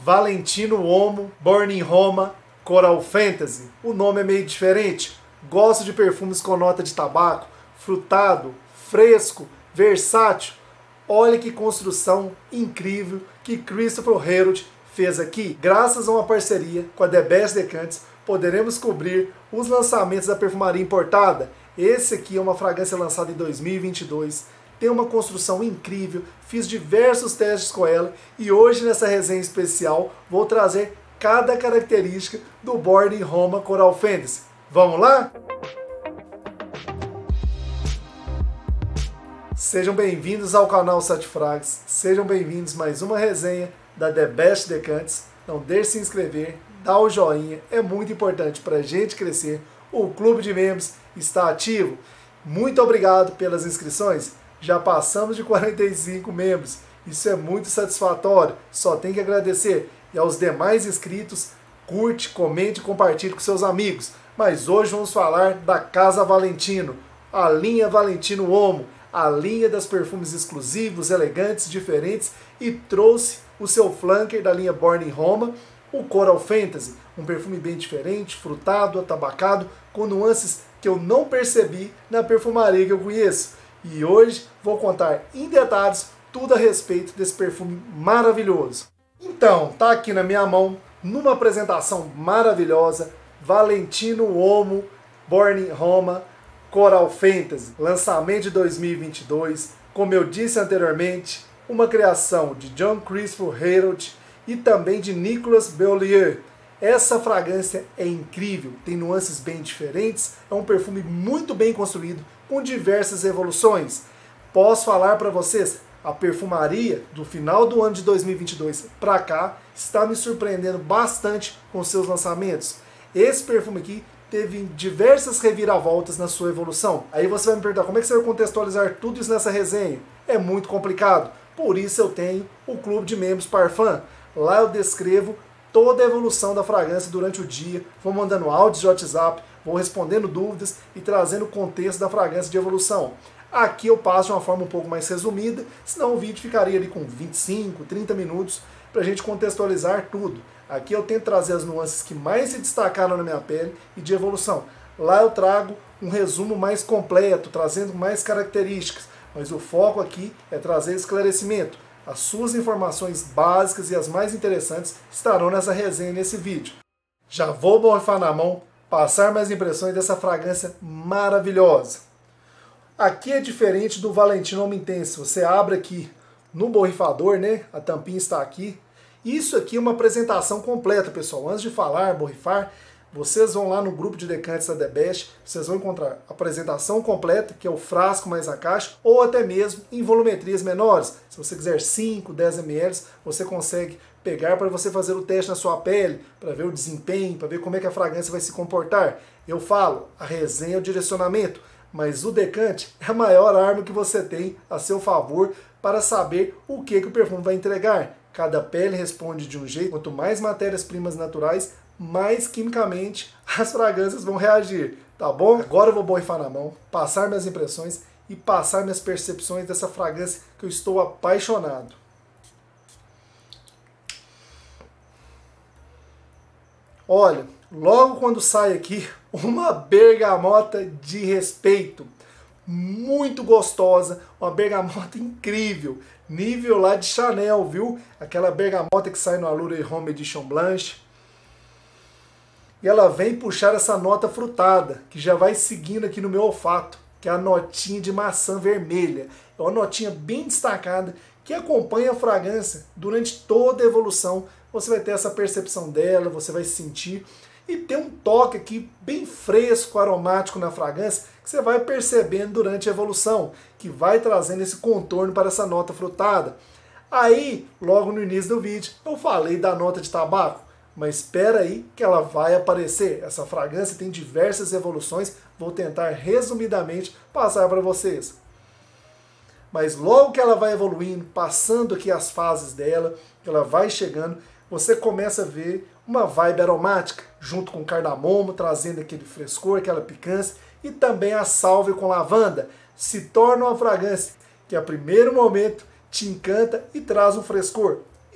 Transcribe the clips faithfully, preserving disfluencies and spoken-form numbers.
Valentino Uomo, Born in Roma, Coral Fantasy. O nome é meio diferente. Gosto de perfumes com nota de tabaco, frutado, fresco, versátil. Olha que construção incrível que Christopher Herold fez aqui. Graças a uma parceria com a The Best Decants, poderemos cobrir os lançamentos da perfumaria importada. Esse aqui é uma fragrância lançada em dois mil e vinte e dois. Tem uma construção incrível, fiz diversos testes com ela e hoje nessa resenha especial vou trazer cada característica do Born in Roma Coral Fantasy. Vamos lá? Sejam bem-vindos ao canal Sete Frags, sejam bem-vindos a mais uma resenha da The Best Decants. Não deixe de se inscrever, dá o joinha, é muito importante para a gente crescer. O clube de membros está ativo. Muito obrigado pelas inscrições. Já passamos de quarenta e cinco membros. Isso é muito satisfatório. Só tem que agradecer. E aos demais inscritos, curte, comente e compartilhe com seus amigos. Mas hoje vamos falar da Casa Valentino, a linha Valentino Uomo, a linha das perfumes exclusivos, elegantes, diferentes, e trouxe o seu flanker da linha Born in Roma, o Coral Fantasy, um perfume bem diferente, frutado, atabacado, com nuances que eu não percebi na perfumaria que eu conheço. E hoje vou contar em detalhes tudo a respeito desse perfume maravilhoso. Então, tá aqui na minha mão, numa apresentação maravilhosa, Valentino Uomo, Born in Roma, Coral Fantasy, lançamento de dois mil e vinte e dois, como eu disse anteriormente, uma criação de John Christopher Herold e também de Nicolas Beaulieu. Essa fragrância é incrível, tem nuances bem diferentes, é um perfume muito bem construído, com diversas evoluções. Posso falar para vocês, a perfumaria do final do ano de dois mil e vinte e dois para cá está me surpreendendo bastante com seus lançamentos. Esse perfume aqui teve diversas reviravoltas na sua evolução. Aí você vai me perguntar, como é que você vai contextualizar tudo isso nessa resenha? É muito complicado. Por isso eu tenho o Clube de Membros Parfum. Lá eu descrevo toda a evolução da fragrância durante o dia, vou mandando áudios de WhatsApp, vou respondendo dúvidas e trazendo o contexto da fragrância de evolução. Aqui eu passo de uma forma um pouco mais resumida, senão o vídeo ficaria ali com vinte e cinco, trinta minutos para a gente contextualizar tudo. Aqui eu tento trazer as nuances que mais se destacaram na minha pele e de evolução. Lá eu trago um resumo mais completo, trazendo mais características, mas o foco aqui é trazer esclarecimento. As suas informações básicas e as mais interessantes estarão nessa resenha, nesse vídeo. Já vou borrifar na mão, passar minhas impressões dessa fragrância maravilhosa. Aqui é diferente do Valentino Uomo Intense. Você abre aqui no borrifador, né? A tampinha está aqui. Isso aqui é uma apresentação completa, pessoal. Antes de falar, borrifar, vocês vão lá no grupo de decantes da The Best, vocês vão encontrar a apresentação completa, que é o frasco mais a caixa, ou até mesmo em volumetrias menores. Se você quiser cinco, dez mililitros, você consegue pegar para você fazer o teste na sua pele, para ver o desempenho, para ver como é que a fragrância vai se comportar. Eu falo, a resenha é o direcionamento, mas o decante é a maior arma que você tem a seu favor para saber o que, que o perfume vai entregar. Cada pele responde de um jeito, quanto mais matérias-primas naturais, mais quimicamente as fragrâncias vão reagir, tá bom? Agora eu vou borrifar na mão, passar minhas impressões e passar minhas percepções dessa fragrância que eu estou apaixonado. Olha, logo quando sai aqui, uma bergamota de respeito. Muito gostosa, uma bergamota incrível, nível lá de Chanel, viu? Aquela bergamota que sai no Allure Home Edition Blanche. E ela vem puxar essa nota frutada, que já vai seguindo aqui no meu olfato, que é a notinha de maçã vermelha. É uma notinha bem destacada, que acompanha a fragrância durante toda a evolução. Você vai ter essa percepção dela, você vai sentir. E tem um toque aqui bem fresco, aromático na fragrância, que você vai percebendo durante a evolução, que vai trazendo esse contorno para essa nota frutada. Aí, logo no início do vídeo, eu falei da nota de tabaco, mas espera aí que ela vai aparecer. Essa fragrância tem diversas evoluções, vou tentar resumidamente passar para vocês. Mas logo que ela vai evoluindo, passando aqui as fases dela, que ela vai chegando, você começa a ver uma vibe aromática, junto com cardamomo, trazendo aquele frescor, aquela picância, e também a sálvia com lavanda. Se torna uma fragrância que a primeiro momento te encanta e traz um frescor.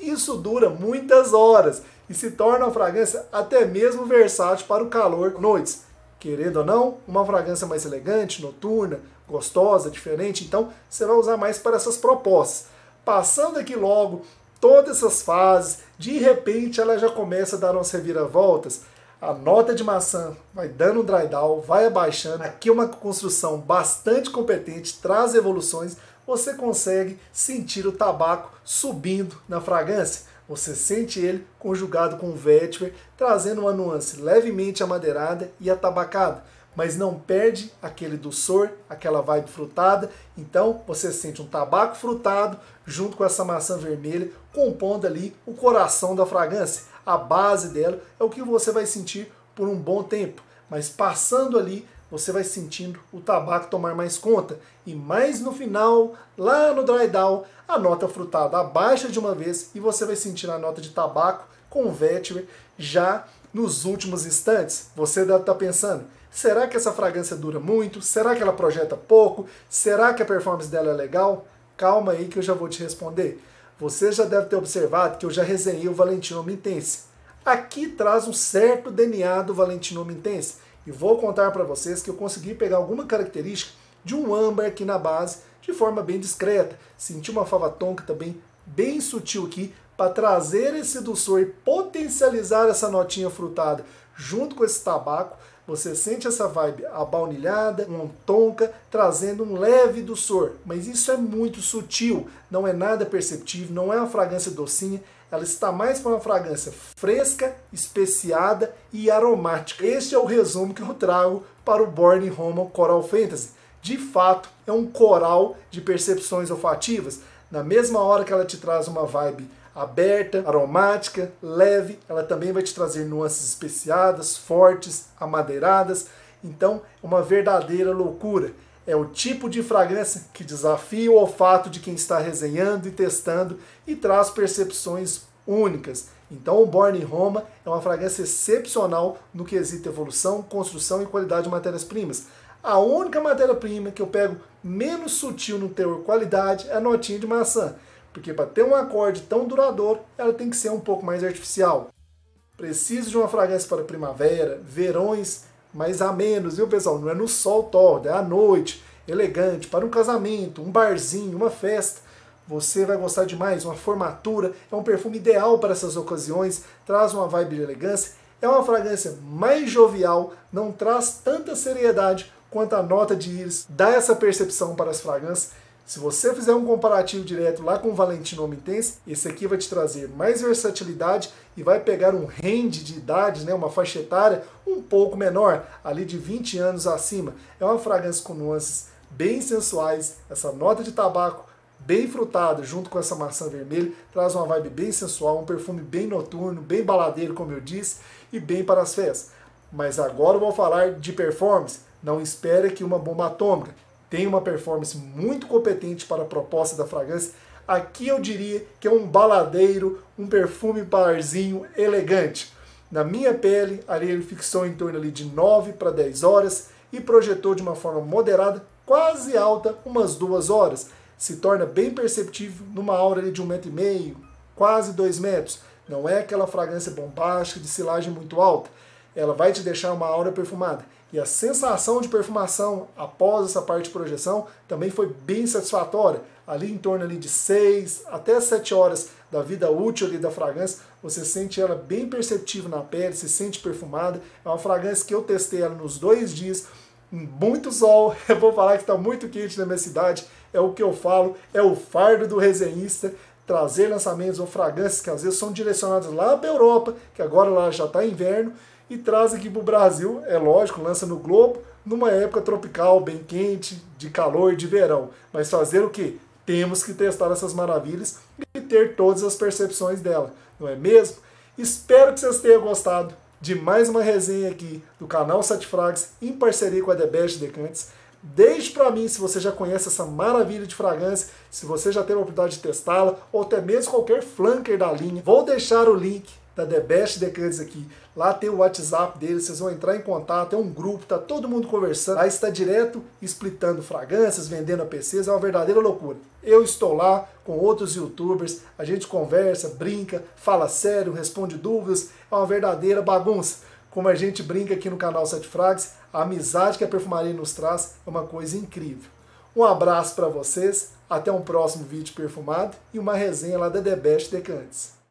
isso dura muitas horas e se torna uma fragrância até mesmo versátil para o calor noites. Querendo ou não, uma fragrância mais elegante, noturna, gostosa, diferente, então você vai usar mais para essas propostas. Passando aqui logo todas essas fases, de repente ela já começa a dar umas reviravoltas. A nota de maçã vai dando um dry down, vai abaixando. Aqui é uma construção bastante competente, traz evoluções. Você consegue sentir o tabaco subindo na fragrância. Você sente ele conjugado com o vetiver, trazendo uma nuance levemente amadeirada e atabacada, mas não perde aquele doçor, aquela vibe frutada. Então você sente um tabaco frutado junto com essa maçã vermelha, compondo ali o coração da fragrância. A base dela é o que você vai sentir por um bom tempo, mas passando ali você vai sentindo o tabaco tomar mais conta. E mais no final, lá no dry down, a nota frutada abaixa de uma vez e você vai sentir a nota de tabaco com vetiver já nos últimos instantes. Você deve estar pensando, será que essa fragrância dura muito? Será que ela projeta pouco? Será que a performance dela é legal? Calma aí que eu já vou te responder. Você já deve ter observado que eu já resenhei o Valentino Homme Intense. Aqui traz um certo D N A do Valentino Homme Intense. E vou contar para vocês que eu consegui pegar alguma característica de um âmbar aqui na base de forma bem discreta. Senti uma fava tonka também bem sutil aqui para trazer esse doçor e potencializar essa notinha frutada junto com esse tabaco. Você sente essa vibe abaunilhada, um tonka, trazendo um leve doçor. Mas isso é muito sutil, não é nada perceptível, não é uma fragrância docinha. Ela está mais para uma fragrância fresca, especiada e aromática. Este é o resumo que eu trago para o Born in Roma Coral Fantasy. De fato, é um coral de percepções olfativas. Na mesma hora que ela te traz uma vibe aberta, aromática, leve, ela também vai te trazer nuances especiadas, fortes, amadeiradas. Então, uma verdadeira loucura. É o tipo de fragrância que desafia o olfato de quem está resenhando e testando e traz percepções únicas. Então o Born in Roma é uma fragrância excepcional no quesito evolução, construção e qualidade de matérias-primas. A única matéria-prima que eu pego menos sutil no teor qualidade é a notinha de maçã, porque para ter um acorde tão duradouro, ela tem que ser um pouco mais artificial. Preciso de uma fragrância para primavera, verões, mais a menos, viu pessoal? Não é no sol tordo, é à noite, elegante, para um casamento, um barzinho, uma festa. Você vai gostar demais, uma formatura, é um perfume ideal para essas ocasiões, traz uma vibe de elegância, é uma fragrância mais jovial, não traz tanta seriedade quanto a nota de íris, dá essa percepção para as fragrâncias. Se você fizer um comparativo direto lá com o Valentino Homme Intense, esse aqui vai te trazer mais versatilidade e vai pegar um range de idade, né, uma faixa etária um pouco menor, ali de vinte anos acima. É uma fragrância com nuances bem sensuais, essa nota de tabaco bem frutada junto com essa maçã vermelha, traz uma vibe bem sensual, um perfume bem noturno, bem baladeiro, como eu disse, e bem para as festas. Mas agora eu vou falar de performance. Não espere que uma bomba atômica. Tem uma performance muito competente para a proposta da fragrância. Aqui eu diria que é um baladeiro, um perfume barzinho elegante. Na minha pele, ali ele fixou em torno ali de nove para dez horas e projetou de uma forma moderada, quase alta, umas duas horas. Se torna bem perceptível numa aura ali de um metro e meio, quase dois metros. Não é aquela fragrância bombástica de silagem muito alta. Ela vai te deixar uma aura perfumada. E a sensação de perfumação após essa parte de projeção também foi bem satisfatória. Ali em torno ali de seis até sete horas da vida útil ali da fragrância, você sente ela bem perceptível na pele, se sente perfumada. É uma fragrância que eu testei ela nos dois dias, em muito sol. Eu vou falar que está muito quente na minha cidade, é o que eu falo, é o fardo do resenhista, trazer lançamentos ou fragrâncias que às vezes são direcionadas lá para a Europa, que agora lá já está inverno, e traz aqui para o Brasil, é lógico, lança no Globo, numa época tropical, bem quente, de calor, de verão. Mas fazer o quê? Temos que testar essas maravilhas e ter todas as percepções dela, não é mesmo? Espero que vocês tenham gostado de mais uma resenha aqui do canal Sete Frags, em parceria com a The Best Decantes. Deixe para mim se você já conhece essa maravilha de fragrância, se você já teve a oportunidade de testá-la, ou até mesmo qualquer flanker da linha. Vou deixar o link da The Best Decantes aqui. Lá tem o WhatsApp deles, vocês vão entrar em contato, é um grupo, tá todo mundo conversando. Lá está direto splitando fragrâncias, vendendo A P Cs, é uma verdadeira loucura. Eu estou lá com outros youtubers, a gente conversa, brinca, fala sério, responde dúvidas, é uma verdadeira bagunça. Como a gente brinca aqui no canal Sete Frags, a amizade que a perfumaria nos traz é uma coisa incrível. Um abraço para vocês, até um próximo vídeo perfumado e uma resenha lá da The Best Decantes.